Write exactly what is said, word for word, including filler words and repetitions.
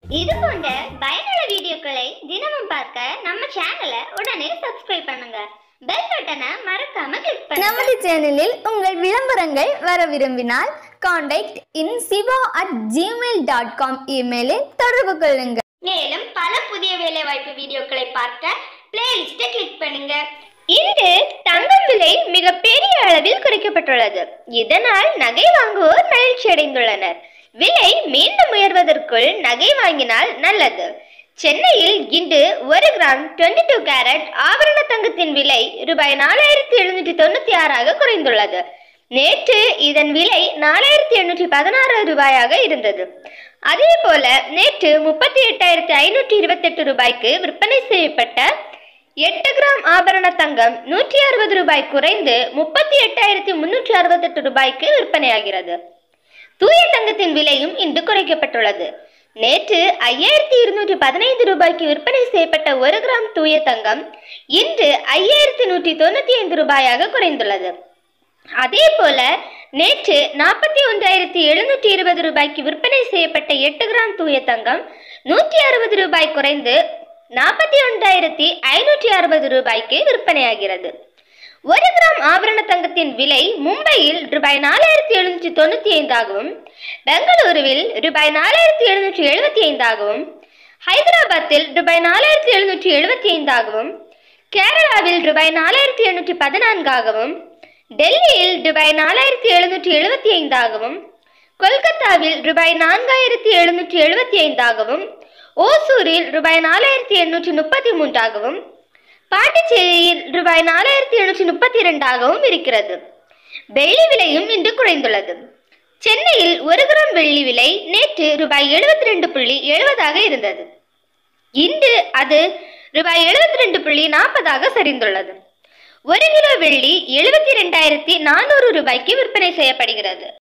இது போன்ற பயனுள்ள வீடியோக்களை தினமும் பார்க்க நம்ம சேனலை உடனே சப்ஸ்கிரைப் பண்ணுங்க. பெல் பட்டனை மறக்காம கிளிக் பண்ணுங்க. நமது சேனலில் உங்கள் விளம்பரங்கள் வர விரும்பினால் contact in Siva at Gmail dot com இமெயிலில் தொடர்பு கொள்ளுங்கள். மேலும் பல புதிய வேலைவாய்ப்பு வீடியோக்களை பார்க்க பிளேலிஸ்ட்டை கிளிக் பண்ணுங்க. இன்று தங்கம் விலை மிக பெரிய அளவில் குறைக்கப்பட்டுள்ளது. இதனால் நகை வாங்குவோர் மகிழ்ச்சி அடைந்துள்ளனர். விலை மீண்டும் உயர்வதற்குள் நகை வாங்கினால் நல்லது. சென்னையில் இன்று ஒரு கிராம் டுவெண்ட்டி டூ கேரட் ஆபரண தங்கத்தின் விலை ரூபாய் நாலாயிரத்தி எழுநூற்றி தொண்ணூத்தி ஆறாக குறைந்துள்ளது. நேற்று இதன் விலை நாலாயிரத்தி எண்ணூற்றி பதினாறு ரூபாயாக இருந்தது. அதே போல நேற்று முப்பத்தி எட்டாயிரத்தி ஐநூற்றி இருபத்தி எட்டு ரூபாய்க்கு விற்பனை செய்யப்பட்ட எட்டு கிராம் ஆபரண தங்கம் நூற்றி அறுபது ரூபாய் குறைந்து முப்பத்தி எட்டாயிரத்தி முன்னூற்றி அறுபத்தி எட்டு ரூபாய்க்கு விற்பனையாகிறது. தூய தங்கத்தின் விலையும் இன்று குறைக்கப்பட்டுள்ளது. நேற்று ஐயாயிரத்தி இருநூற்றி பதினைந்து ரூபாய்க்கு விற்பனை செய்யப்பட்ட ஒரு கிராம் தூய தங்கம் இன்று ஐயாயிரத்தி நூற்றி தொண்ணூத்தி ஐந்து ரூபாயாக குறைந்துள்ளது. அதே போல நேற்று நாற்பத்தி ஒன்றாயிரத்தி எழுநூற்றி இருபது ரூபாய்க்கு விற்பனை செய்யப்பட்ட எட்டு கிராம் தூய தங்கம் நூற்றி அறுபது ரூபாய் குறைந்து நாற்பத்தி ஒன்றாயிரத்தி ஐநூற்றி அறுபது ரூபாய்க்கு விற்பனையாகிறது. ஒரு கிராம் ஆபரண தங்கத்தின் விலை மும்பையில் ரூபாய் நாலாயிரத்தி எழுநூற்றி தொண்ணூத்தி ஐந்தாகவும், பெங்களூருவில் ரூபாய் நாலாயிரத்தி எழுநூற்றி எழுபத்தி ஐந்தாகவும், ஹைதராபாத்தில் ரூபாய் நாலாயிரத்தி எழுநூற்றி எழுபத்தி ஐந்தாகவும், கேரளாவில் ரூபாய் நாலாயிரத்தி எண்ணூற்றி பதினான்காகவும், டெல்லியில் ரூபாய் நாலாயிரத்தி எழுநூற்றி எழுபத்தி ஐந்தாகவும், கொல்கத்தாவில் ரூபாய் நான்காயிரத்தி எழுநூற்றி எழுபத்தி ஐந்தாகவும், ஓசூரில் ரூபாய் நாலாயிரத்தி எண்ணூற்றி முப்பத்தி மூன்றாகவும், பாண்டிச்சேரியில் ரூபாய் நாலாயிரத்தி எண்ணூற்றி முப்பத்தி இரண்டாகவும் இருக்கிறது. வெள்ளி விலையும் இன்று குறைந்துள்ளது. சென்னையில் ஒரு கிராம் வெள்ளி விலை நேற்று ரூபாய் எழுபத்தி ரெண்டு புள்ளி எழுபதாக இருந்தது. இன்று அது ரூபாய் எழுபத்தி ரெண்டு புள்ளி நாற்பதாக சரிந்துள்ளது. ஒரு கிலோ வெள்ளி எழுபத்தி இரண்டாயிரத்தி நானூறு ரூபாய்க்கு விற்பனை செய்யப்படுகிறது.